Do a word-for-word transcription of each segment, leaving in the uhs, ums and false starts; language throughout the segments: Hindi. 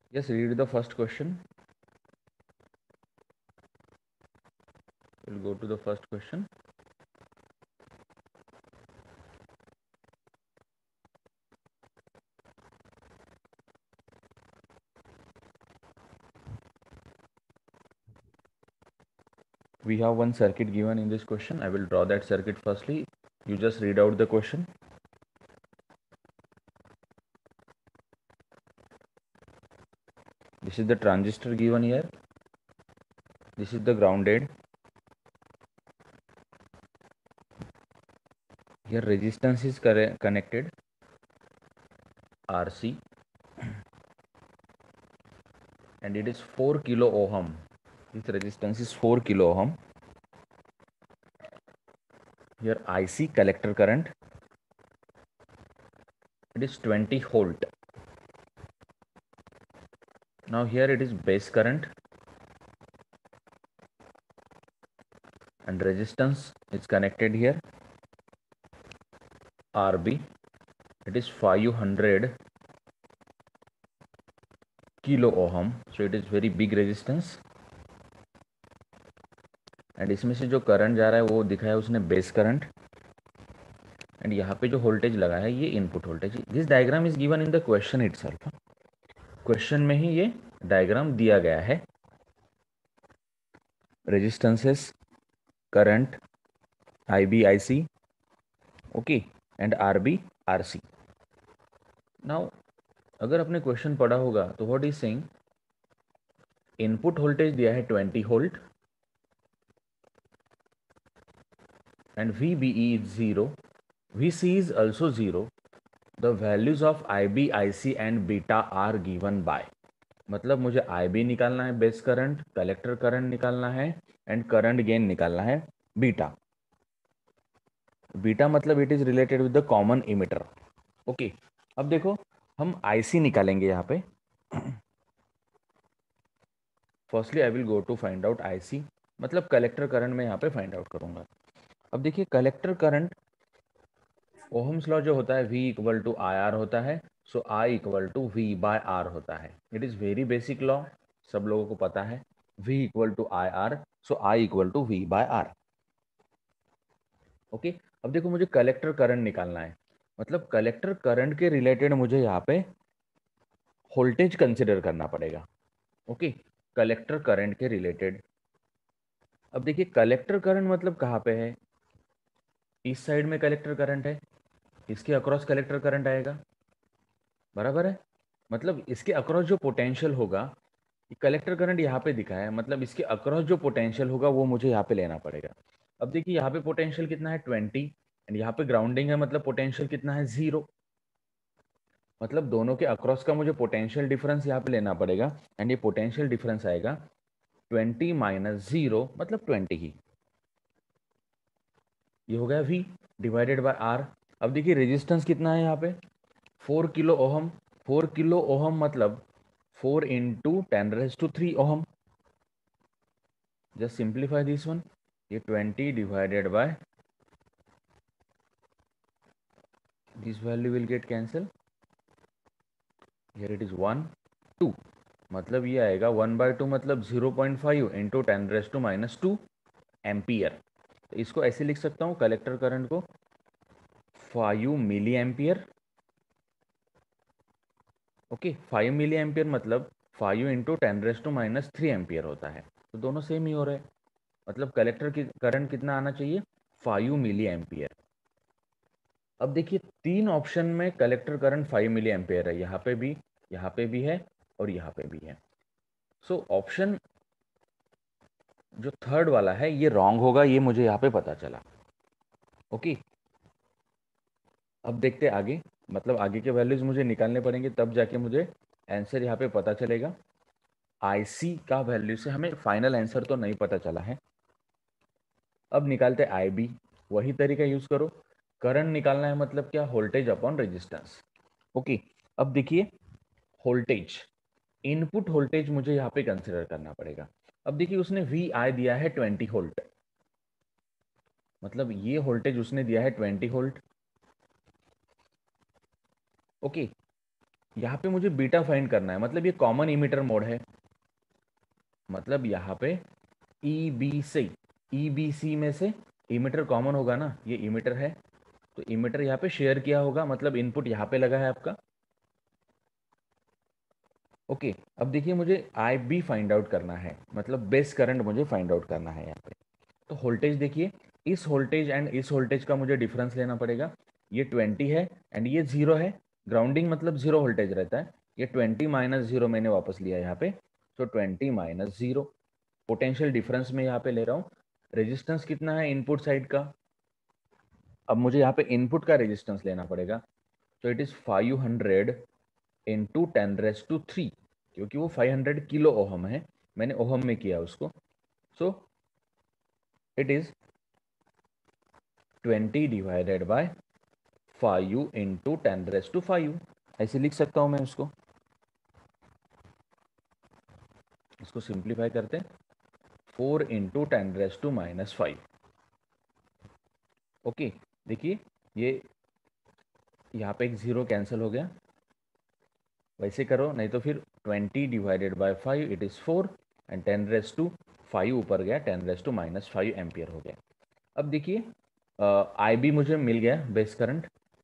Just read the first question. We'll go to the first question. We have one circuit given in this question. I will draw that circuit firstly. You just read out the question. This is the transistor given here. This is the grounded. Here resistance is connected, R C, and it is four kilo ohm. This resistance is four kilo ohm. Here I C, collector current, it is twenty volt. Now here it is base current, and resistance is connected here, R B, it is five hundred kilo ohm, so it is very big resistance. And इसमें से जो करंट जा रहा है वो दिखाया उसने बेस करंट, एंड यहाँ पे जो वोल्टेज लगा है ये input voltage. This diagram is given in the question itself. Question में ही ये डायग्राम दिया गया है. Resistances, current, I B I C, okay, and R B R C. Now अगर आपने क्वेश्चन पढ़ा होगा तो what is saying, input voltage दिया है twenty volt and V B E is zero, V C is also zero. The values of I B, I C and beta are given by. मतलब मुझे I B निकालना है, बेस करंट, कलेक्टर करंट निकालना है, एंड करंट गेन निकालना है बीटा. बीटा मतलब it is related with the common emitter. Okay, अब देखो हम I C निकालेंगे यहाँ पे. Firstly I will go to find out I C, मतलब कलेक्टर करंट में यहाँ पे फाइंड आउट करूंगा. अब देखिए कलेक्टर करंट, ओहम्स लॉ जो होता है V equal to I R होता है, so I equal to V by R होता है. It is very basic law, सब लोगों को पता है. V equal to I R, so I equal to V by R. Okay, अब देखो मुझे कलेक्टर करंट निकालना है, मतलब कलेक्टर करंट के रिलेटेड मुझे यहाँ पे वोल्टेज कंसिडर करना पड़ेगा. ओके, कलेक्टर करंट के रिलेटेड. अब देखिए कलेक्टर करंट मतलब कहाँ पे है, इस साइड में कलेक्टर करंट है, इसके अक्रॉस कलेक्टर करंट आएगा, बराबर है. मतलब इसके अक्रॉस जो पोटेंशियल होगा, कलेक्टर करंट यहाँ पे दिखा है, मतलब इसके अक्रॉस जो पोटेंशियल होगा वो मुझे यहाँ पे लेना पड़ेगा. अब देखिए यहाँ पे पोटेंशियल कितना है ट्वेंटी, एंड यहाँ पे ग्राउंडिंग है, मतलब पोटेंशियल कितना है जीरो. मतलब दोनों के अक्रॉस का मुझे पोटेंशियल डिफरेंस यहाँ पे लेना पड़ेगा, एंड ये पोटेंशियल डिफरेंस आएगा ट्वेंटी माइनस जीरो, मतलब ट्वेंटी ही. ये हो गया V डिवाइडेड बाय R. अब देखिए रेजिस्टेंस कितना है यहाँ पे, four kilo ohm. Four kilo ohm मतलब four into ten raise to three ohm. Just simplify this one. ये twenty divided by this value will get cancel. Here it is one two, मतलब ये आएगा वन बाय टू, मतलब zero point five into ten raise to minus two ampere. तो इसको ऐसे लिख सकता हूँ, कलेक्टर करंट को five milli ampere. Okay, five milli ampere मतलब five into ten raise to minus three ampere होता है. तो दोनों सेम ही हो रहे हैं, मतलब कलेक्टर की करंट कितना आना चाहिए, फाइव मिली एम्पियर. अब देखिए तीन ऑप्शन में collector current five milli ampere है, यहाँ पे भी, यहाँ पे भी है, और यहाँ पे भी है. सो so, ऑप्शन जो थर्ड वाला है ये रॉन्ग होगा, ये मुझे यहाँ पे पता चला. ओके, अब देखते आगे, मतलब आगे के वैल्यूज मुझे निकालने पड़ेंगे, तब जाके मुझे आंसर यहाँ पे पता चलेगा. आई सी का वैल्यू से हमें फाइनल आंसर तो नहीं पता चला है. अब निकालते आई बी, वही तरीका यूज करो. करंट निकालना है मतलब क्या, वोल्टेज अपॉन रेजिस्टेंस. ओके, अब देखिए वोल्टेज, इनपुट वोल्टेज मुझे यहाँ पे कंसिडर करना पड़ेगा. अब देखिए उसने वी आई दिया है ट्वेंटी वोल्ट, मतलब ये वोल्टेज उसने दिया है ट्वेंटी वोल्ट. ओके, यहाँ पे मुझे बीटा फाइंड करना है, मतलब ये कॉमन इमीटर मोड है, मतलब यहाँ पे E B C E B C में से इमीटर कॉमन होगा ना, ये इमीटर है तो इमीटर यहाँ पे शेयर किया होगा, मतलब इनपुट यहाँ पे लगा है आपका। ओके, अब देखिए मुझे आई बी फाइंड आउट करना है, मतलब बेस करंट मुझे फाइंड आउट करना है यहाँ पे। तो वोल्टेज देखिए, इस वोल्टेज एंड इस वोल्टेज का मुझे डिफरेंस लेना पड़ेगा। ये ट्वेंटी है एंड ये जीरो है, ग्राउंडिंग मतलब जीरो वोल्टेज रहता है। ये ट्वेंटी माइनस जीरो मैंने वापस लिया यहाँ पे, तो twenty minus zero potential difference में यहाँ पे ले रहा हूँ। रेजिस्टेंस कितना है इनपुट साइड का, अब मुझे यहाँ पे इनपुट का रेजिस्टेंस लेना पड़ेगा, तो it is five hundred into ten raise to three, क्योंकि वो फाइव हंड्रेड किलो ओहम है, मैंने ओहम में किया उसको। So it is twenty divided by five into ten raise to five, ऐसे लिख सकता हूं मैं उसको। इसको सिंप्लीफाई करते हैं, four into ten raise to minus five. Okay, देखिए ये यहाँ पे एक जीरो कैंसिल हो गया, वैसे करो नहीं तो फिर twenty divided by five it is four and ten raise to five ऊपर गया, ten raise to minus five ampere हो गया। अब देखिए आई बी मुझे मिल गया, बेस करंट,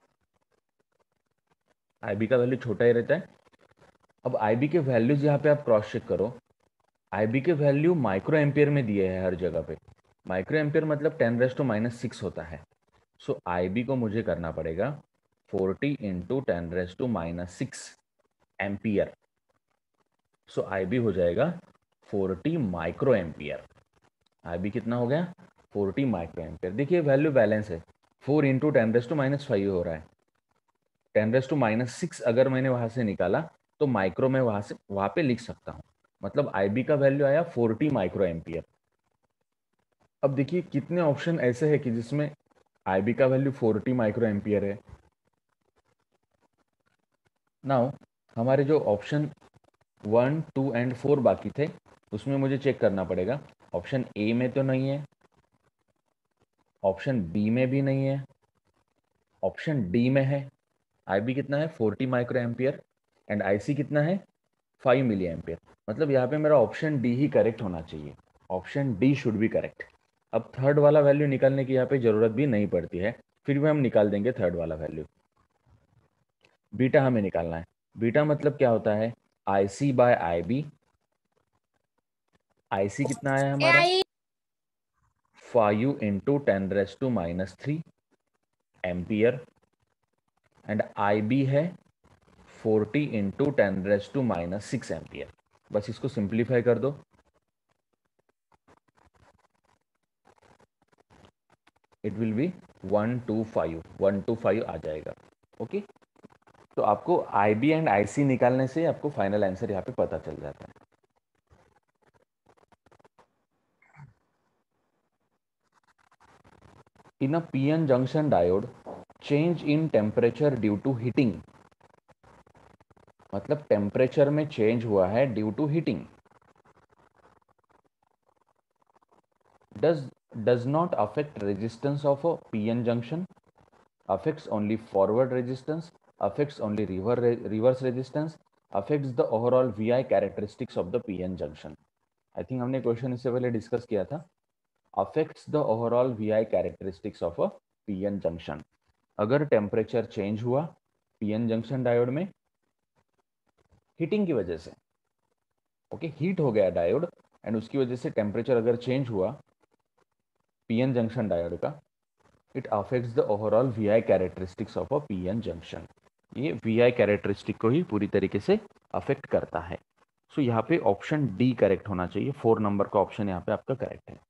आई बी का वैल्यू छोटा ही रहता है। अब आई बी के वैल्यूज यहाँ पे आप क्रॉस चेक करो, आई बी के वैल्यू माइक्रो एम्पियर में दिए हैं हर जगह पे, माइक्रो एम्पियर मतलब ten raise to minus six होता है। सो आई बी को मुझे करना पड़ेगा forty into ten raise to minus six ampere. So I B हो जाएगा forty micro ampere. I B कितना हो गया, फोर्टी माइक्रो एम्पियर। देखिए वैल्यू बैलेंस है, four into ten raise to minus five हो रहा है, ten raise to minus six अगर मैंने वहां से निकाला तो माइक्रो में वहां से वहां पे लिख सकता हूं, मतलब आई बी का वैल्यू आया फोर्टी माइक्रो एम्पियर। अब देखिए कितने ऑप्शन ऐसे हैं कि जिसमें आई बी का वैल्यू फोर्टी माइक्रो एम्पियर है। नाउ हमारे जो option one two and four बाकी थे उसमें मुझे चेक करना पड़ेगा, ऑप्शन ए में तो नहीं है, ऑप्शन बी में भी नहीं है, ऑप्शन डी में है। आई बी कितना है forty micro ampere and I C कितना है फाइव मिली एम्पियर, मतलब यहाँ पे मेरा ऑप्शन डी ही करेक्ट होना चाहिए, option D should be correct. अब थर्ड वाला वैल्यू निकालने की यहाँ पे जरूरत भी नहीं पड़ती है, फिर भी हम निकाल देंगे थर्ड वाला वैल्यू। बीटा हमें निकालना है, बीटा मतलब क्या होता है आई सी bye I B. I C कितना आया हमारा five into ten raise to minus three ampere and I B है forty into ten raise to minus six ampere. बस इसको सिंप्लीफाई कर दो, it will be one two five, one two five आ जाएगा। ओके, तो आपको आई बी एंड आई सी निकालने से आपको फाइनल आंसर यहाँ पे पता चल जाता है। In a P N junction diode change in temperature due to heating, मतलब टेम्परेचर में चेंज हुआ है due to heating, does does not affect resistance of a P N junction, affects only forward resistance, affects only rever reverse resistance, affects the overall V I characteristics of the P N junction। I think हमने क्वेश्चन इससे पहले डिस्कस किया था, affects the overall V I characteristics of a P N junction। अगर टेम्परेचर चेंज हुआ P N जंक्शन डायोड में हीटिंग की वजह से, ओके okay, हीट हो गया डायोड एंड उसकी वजह से टेम्परेचर अगर चेंज हुआ P N जंक्शन डायोड का, it affects the overall V I characteristics of a P N junction. ये V I कैरेक्टरिस्टिक को ही पूरी तरीके से अफेक्ट करता है। सो so, यहाँ पे ऑप्शन डी करेक्ट होना चाहिए, फोर नंबर का ऑप्शन यहाँ पे आपका करेक्ट है।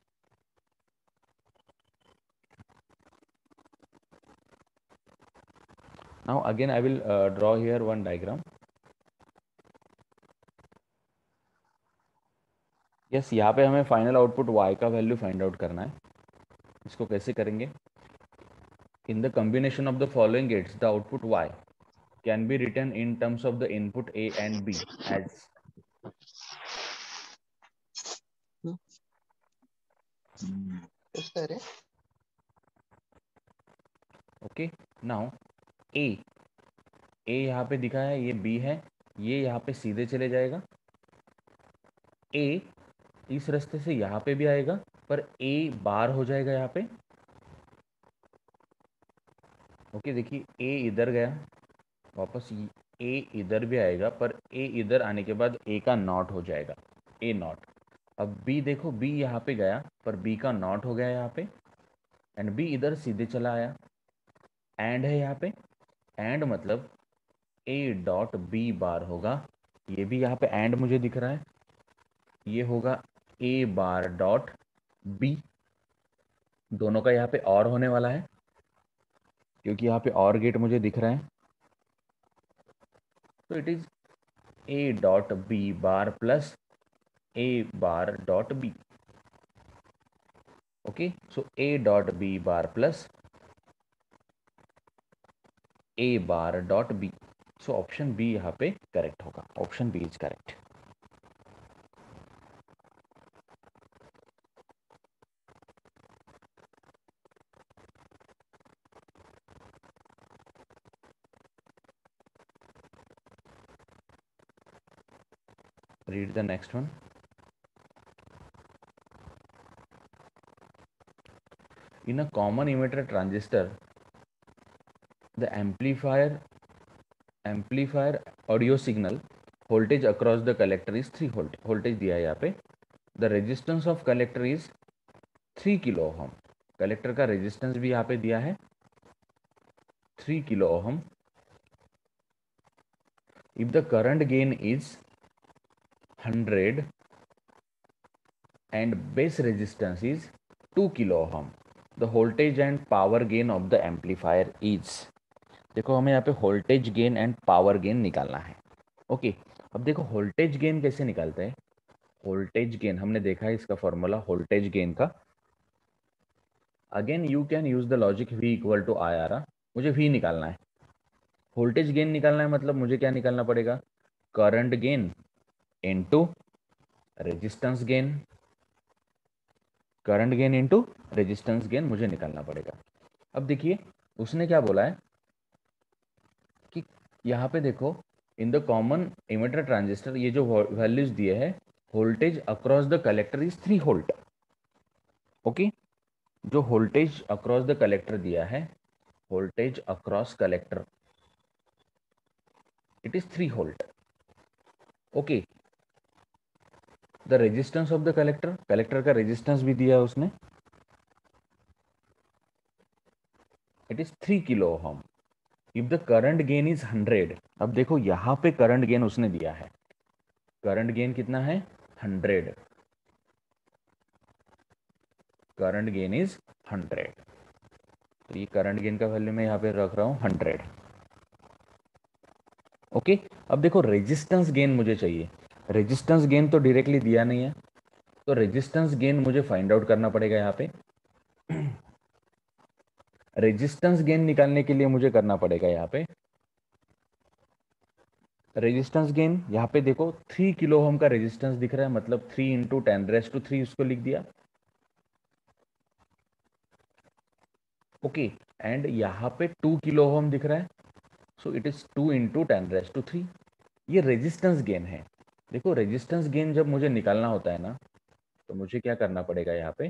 Now again I will draw here one diagram. Yes, यहाँ पे हमें फाइनल आउटपुट y का वैल्यू फाइंड आउट करना है। इसको कैसे करेंगे, in the combination of the following gates the output y can be written in terms of the input a and b as, okay, now a A यहाँ पे दिखा है, ये बी है, ये यहाँ पे सीधे चले जाएगा, ए इस रास्ते से यहाँ पे भी आएगा, पर ए बार हो जाएगा यहाँ पे। ओके, देखिए ए इधर गया वापस, ए इधर भी आएगा, पर ए इधर आने के बाद ए का नॉट हो जाएगा, ए नॉट। अब बी देखो, बी यहाँ पे गया पर बी का नॉट हो गया यहाँ पे, एंड बी इधर सीधे चला आया, एंड है यहाँ पे, एंड मतलब ए डॉट बी बार होगा, ये भी यहाँ पे एंड मुझे दिख रहा है, ये होगा ए बार डॉट बी। दोनों का यहाँ पे और होने वाला है, क्योंकि यहाँ पे और गेट मुझे दिख रहा है, तो it is A dot B bar plus A bar dot B. Okay, so A dot B bar plus A bar dot B. So option B यहाँ पे करेक्ट होगा, option B is correct. Read the next one. In a common emitter transistor, the amplifier amplifier audio signal voltage across the collector is three volt. Voltage दिया है यहाँ पे. The resistance of collector is three kilo ohm. Collector का रेजिस्टेंस भी यहाँ पे दिया है three kilo ohm. If the current gain is one hundred and base resistance is two kilo ohm, the voltage and power gain of the amplifier is. देखो हमें यहाँ पे voltage gain and power gain निकालना है. ओके okay, अब देखो वोल्टेज गेन कैसे निकालते हैं. वोल्टेज गेन हमने देखा है, इसका फॉर्मूला वोल्टेज गेन का. Again you can use the logic V equal to I R. मुझे V निकालना है, वोल्टेज गेन निकालना है, मतलब मुझे क्या निकालना पड़ेगा, current gain into resistance gain. Current gain into resistance gain मुझे निकालना पड़ेगा. अब देखिए उसने क्या बोला है कि यहाँ पे देखो, in the common emitter transistor, ये जो वैल्यूज दिए हैं, voltage across the collector is three volt. Okay, जो वोल्टेज अक्रॉस द कलेक्टर दिया है, voltage across collector, it is three volt. Okay, the resistance of the collector, collector का रेजिस्टेंस भी दिया है उसने, it is three kilo ohm. If the current gain is hundred, अब देखो यहां पे करंट गेन उसने दिया है, करंट गेन कितना है, hundred. Current gain is hundred, तो ये करंट गेन का वैल्यू मैं यहाँ पे रख रहा हूँ हंड्रेड. ओके, अब देखो रेजिस्टेंस गेन मुझे चाहिए. रेजिस्टेंस गेन तो डायरेक्टली दिया नहीं है, तो रेजिस्टेंस गेन मुझे फाइंड आउट करना पड़ेगा. यहाँ पे रेजिस्टेंस गेन निकालने के लिए मुझे करना पड़ेगा यहाँ पे रेजिस्टेंस गेन. यहाँ पे देखो थ्री किलो ओम का रेजिस्टेंस दिख रहा है, मतलब three into ten raise to three उसको लिख दिया. ओके, एंड यहाँ पे टू किलो ओम दिख रहा है, so it is two into ten raise to three. ये रेजिस्टेंस गेन है. देखो रेजिस्टेंस गेन जब मुझे निकालना होता है ना, तो मुझे क्या करना पड़ेगा, यहाँ पे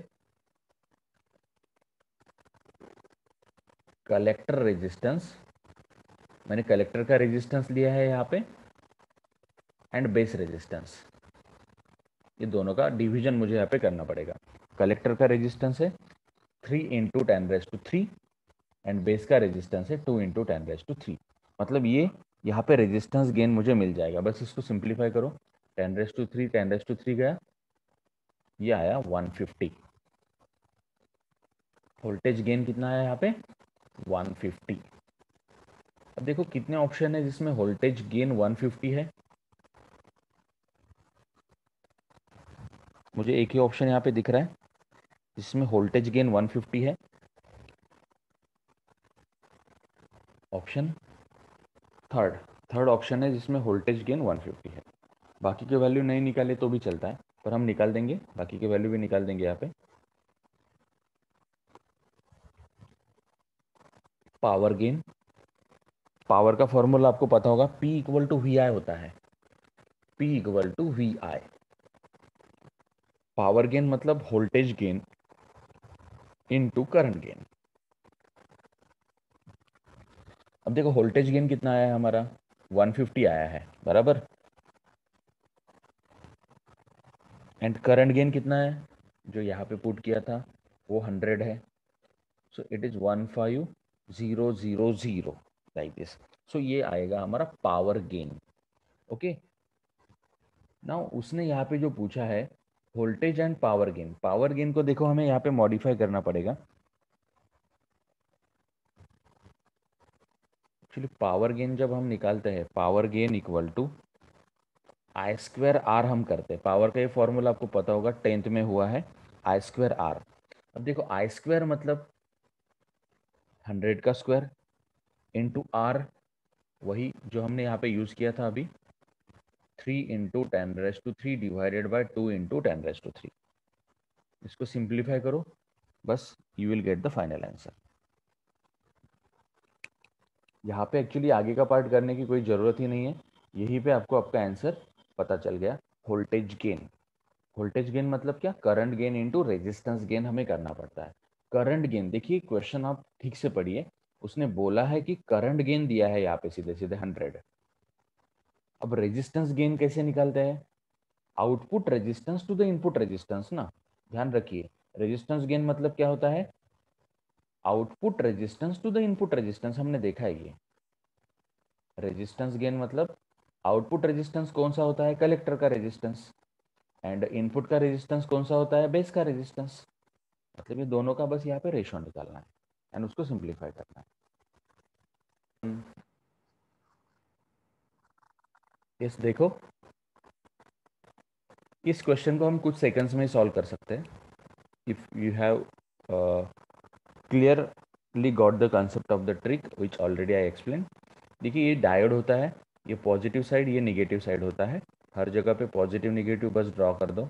कलेक्टर रेजिस्टेंस, मैंने कलेक्टर का रेजिस्टेंस लिया है यहाँ पे, एंड बेस रेजिस्टेंस, ये दोनों का डिवीजन मुझे यहाँ पे करना पड़ेगा. कलेक्टर का रेजिस्टेंस है three into ten raise to three, and base का रेजिस्टेंस है two into ten raise to three. मतलब ये यहाँ पे रेजिस्टेंस गेन मुझे मिल जाएगा. बस इसको सिंप्लीफाई करो, ten raise to three ten raise to three गया, ये आया वन फिफ्टी. वोल्टेज गेन कितना आया यहाँ पे, वन फिफ्टी. अब देखो कितने ऑप्शन है जिसमें वोल्टेज गेन वन फिफ्टी है. मुझे एक ही ऑप्शन यहाँ पे दिख रहा है जिसमें वोल्टेज गेन वन फिफ्टी है, ऑप्शन थर्ड. थर्ड ऑप्शन है जिसमें वोल्टेज गेन वन फिफ्टी है. बाकी के वैल्यू नहीं निकाले तो भी चलता है, पर हम निकाल देंगे, बाकी के वैल्यू भी निकाल देंगे. यहाँ पे पावर गेन, पावर का फॉर्मूला आपको पता होगा, P equal to V I होता है, P equal to V I. Power gain मतलब voltage gain into current gain. अब देखो वोल्टेज गेन कितना आया है हमारा, वन फिफ्टी आया है बराबर, एंड करंट गेन कितना है जो यहाँ पे पुट किया था वो हंड्रेड है, so it is one five zero zero zero like this. So ये आएगा हमारा पावर गेन। ओके, नाउ उसने यहाँ पे जो पूछा है voltage and power gain, power gain को देखो हमें यहाँ पे मॉडिफाई करना पड़ेगा। एक्चुअली पावर गेन जब हम निकालते हैं, power gain equal to I square R हम करते हैं। पावर का ये फॉर्मूला आपको पता होगा, टेंथ में हुआ है, आई स्क्वायर आर। अब देखो आई स्क्वायर मतलब हंड्रेड का स्क्वायर इंटू आर, वही जो हमने यहाँ पे यूज़ किया था अभी, three into ten raise to three divided by two into ten raise to three. इसको सिंप्लीफाई करो, बस you will get the final answer. यहाँ पे एक्चुअली आगे का पार्ट करने की कोई ज़रूरत ही नहीं है, यहीं पे आपको आपका आंसर पता चल गया। वोल्टेज गेन, वोल्टेज गेन मतलब क्या, current gain into resistance gain हमें करना पड़ता है। करंट गेन, देखिए क्वेश्चन आप ठीक से पढ़िए, उसने बोला है कि करंट गेन दिया है यहाँ पे सीधे सीधे हंड्रेड। अब रेजिस्टेंस गेन कैसे निकालते हैं, output resistance to the input resistance ना, ध्यान रखिए। रेजिस्टेंस गेन मतलब क्या होता है, output resistance to the input resistance, हमने देखा है ये। रेजिस्टेंस गेन मतलब आउटपुट रेजिस्टेंस कौन सा होता है, कलेक्टर का रेजिस्टेंस, एंड इनपुट का रेजिस्टेंस कौन सा होता है, बेस का रेजिस्टेंस। मतलब ये दोनों का बस यहाँ पे रेशो निकालना है एंड उसको सिंप्लीफाई करना है। यस, देखो इस क्वेश्चन को हम कुछ सेकंड्स में सॉल्व कर सकते हैं if you have clearly got the concept of the trick which already I explain. देखिए ये डायोड होता है, ये पॉजिटिव साइड, ये निगेटिव साइड होता है, हर जगह पे पॉजिटिव निगेटिव बस ड्रॉ कर दो।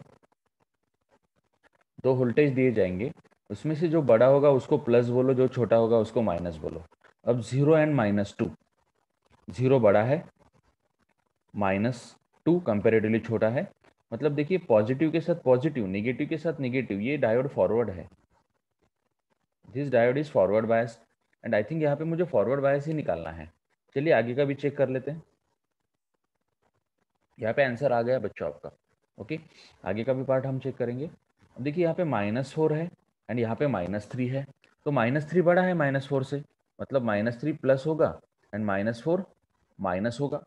दो वोल्टेज दिए जाएंगे, उसमें से जो बड़ा होगा उसको प्लस बोलो, जो छोटा होगा उसको माइनस बोलो। अब zero and minus two, zero बड़ा है, माइनस टू कंपेरेटिवली छोटा है, मतलब देखिए पॉजिटिव के साथ पॉजिटिव, निगेटिव के साथ निगेटिव, ये डायोड फॉरवर्ड है, this diode is forward bias, and I think यहाँ पे मुझे फॉरवर्ड बायस ही निकालना है। चलिए आगे का भी चेक कर लेते हैं, यहाँ पे आंसर आ गया बच्चों आपका। ओके, आगे का भी पार्ट हम चेक करेंगे। अब देखिए यहाँ पे माइनस फोर है एंड यहाँ पे माइनस थ्री है, तो माइनस थ्री बड़ा है माइनस फोर से, मतलब माइनस थ्री प्लस होगा एंड माइनस फोर माइनस होगा।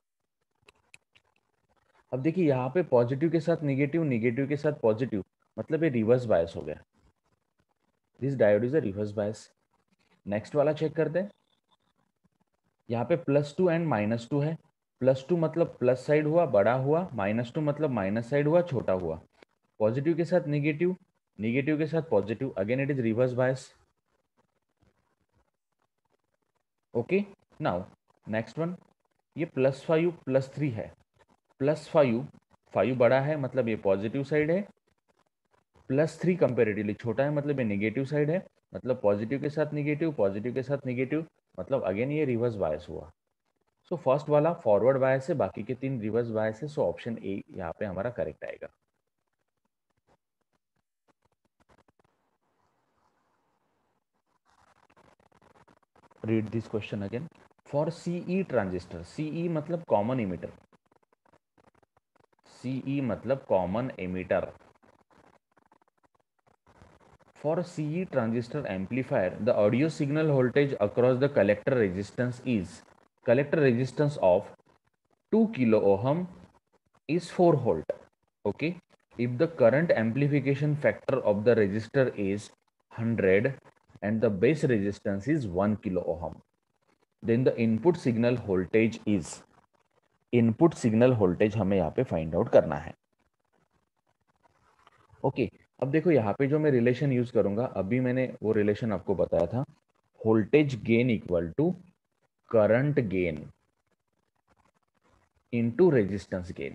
अब देखिए यहाँ पे पॉजिटिव के साथ निगेटिव, निगेटिव के साथ पॉजिटिव, मतलब ये रिवर्स बायस हो गया, this diode is a reverse bias. Next वाला चेक करते हैं, यहाँ पे plus two and minus two है, प्लस टू मतलब प्लस साइड हुआ बड़ा हुआ, माइनस टू मतलब माइनस साइड हुआ छोटा हुआ, पॉजिटिव के साथ निगेटिव, निगेटिव के साथ positive, again it is reverse bias. Okay, now next one, ये प्लस फाइव प्लस थ्री है, प्लस फाइव, फाइव बड़ा है मतलब ये पॉजिटिव साइड है, प्लस थ्री कंपेरेटिवली छोटा है मतलब ये नेगेटिव साइड है, मतलब पॉजिटिव के साथ निगेटिव, पॉजिटिव के साथ निगेटिव, मतलब अगेन ये रिवर्स बायस हुआ। सो so, फर्स्ट वाला फॉरवर्ड बायस है, बाकी के तीन रिवर्स बायस है, सो ऑप्शन ए यहाँ पे हमारा करेक्ट आएगा। Read this question again, for CE transistor, CE मतलब कॉमन इमीटर, सीई मतलब common emitter, for C E transistor amplifier the audio signal voltage across the collector resistance is, collector resistance of two kilo ohm is four volt. Okay, if the current amplification factor of the resistor is one hundred and the base resistance is one kilo ohm, then the input signal voltage is, input signal voltage हमें यहाँ पे फाइंड आउट करना है। ओके okay, अब देखो यहाँ पे जो मैं रिलेशन यूज करूंगा, अभी मैंने वो रिलेशन आपको बताया था, voltage gain equal to current gain into resistance gain.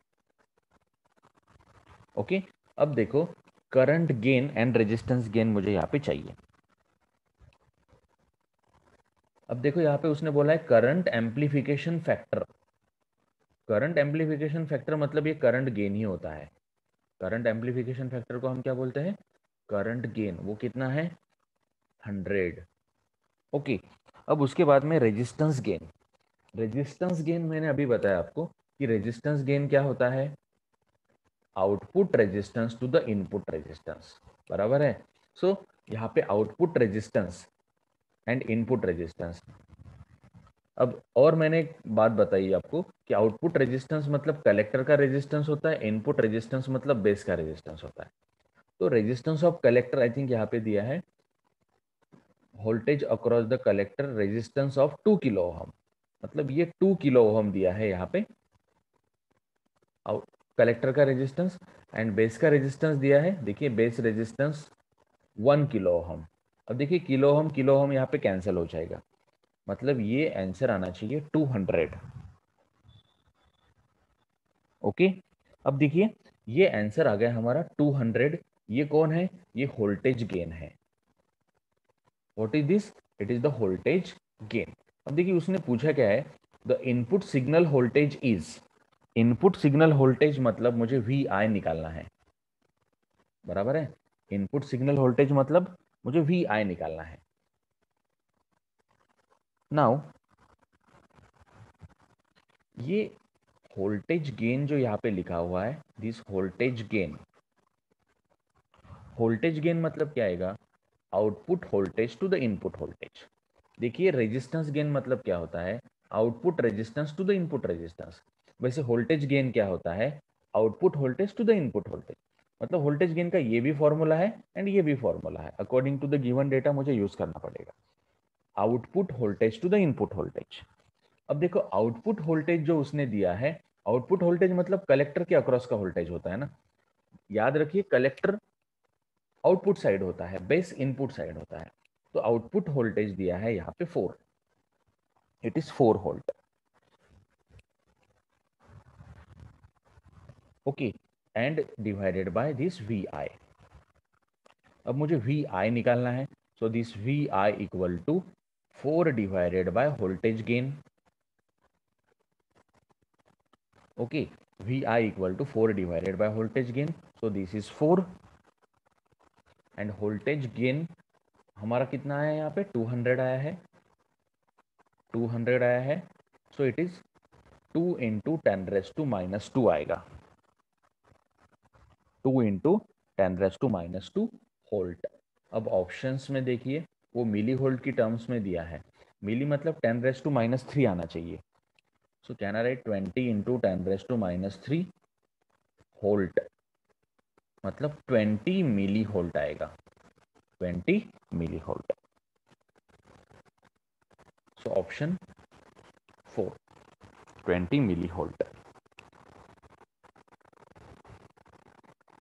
Okay, अब देखो current gain and resistance gain मुझे यहाँ पे चाहिए। अब देखो यहाँ पे उसने बोला है current amplification factor. Current amplification factor मतलब ये करंट गेन ही होता है। करंट एम्प्लीफिकेशन फैक्टर को हम क्या बोलते हैं? Current gain. वो कितना है? हंड्रेड। ओके। अब उसके बाद में रेजिस्टेंस गेन। रेजिस्टेंस गेन मैंने अभी बताया आपको कि रेजिस्टेंस गेन क्या होता है? Output resistance to the input resistance. बराबर है। सो so, यहाँ पे output resistance and input resistance. अब और मैंने एक बात बताई आपको कि आउटपुट रेजिस्टेंस मतलब कलेक्टर का रेजिस्टेंस होता है, इनपुट रेजिस्टेंस मतलब बेस का रेजिस्टेंस होता है। तो resistance of collector I think यहाँ पे दिया है, voltage across the collector resistance of two kilo ohm. मतलब ये टू किलो ओहम दिया है यहाँ पे कलेक्टर का रेजिस्टेंस, एंड बेस का रेजिस्टेंस दिया है। देखिए base resistance one kilo ohm. अब देखिए किलो ओहम किलो ओहम यहाँ पे कैंसिल हो जाएगा, मतलब ये आंसर आना चाहिए टू हंड्रेड। ओके। अब देखिए ये आंसर आ गया हमारा टू हंड्रेड। ये कौन है? ये वोल्टेज गेन है। What is this? It is the voltage gain. अब देखिए उसने पूछा क्या है, the input signal voltage is. Input signal voltage मतलब मुझे वी आई निकालना है। बराबर है। इनपुट सिग्नल वोल्टेज मतलब मुझे वी आई निकालना है। नाउ ये वोल्टेज गेन जो यहाँ पे लिखा हुआ है, this voltage gain. Voltage gain मतलब क्या आएगा? Output voltage to the input voltage. देखिए रेजिस्टेंस गेन मतलब क्या होता है? Output resistance to the input resistance. वैसे वोल्टेज गेन क्या होता है? Output voltage to the input voltage. मतलब वोल्टेज गेन का ये भी फॉर्मूला है एंड ये भी फॉर्मूला है। According to the given data मुझे यूज करना पड़ेगा। Output voltage to the input voltage. अब देखो आउटपुट वोल्टेज जो उसने दिया है, आउटपुट वोल्टेज मतलब कलेक्टर के अक्रॉस का वोल्टेज होता है ना। याद रखिए कलेक्टर आउटपुट साइड होता है, बेस इनपुट साइड होता है। तो आउटपुट वोल्टेज दिया है यहाँ पे four, it is four volt. Okay, and divided by this V I. अब मुझे वी आई निकालना है, so this V I equal to four divided by voltage gain. Okay, V I equal to four divided by voltage gain, so this is four. And voltage gain हमारा कितना आया यहाँ पे? टू हंड्रेड आया है। टू हंड्रेड आया है, so it is two into ten raise to minus two आएगा। Two into ten raise to minus two volt. अब ऑप्शंस में देखिए वो मिली वोल्ट की टर्म्स में दिया है। मिली मतलब ten raise to minus three आना चाहिए। So can I write twenty into ten raise to minus three volt, मतलब ट्वेंटी मिली वोल्ट आएगा। Twenty milli volt. So option four, twenty milli volt.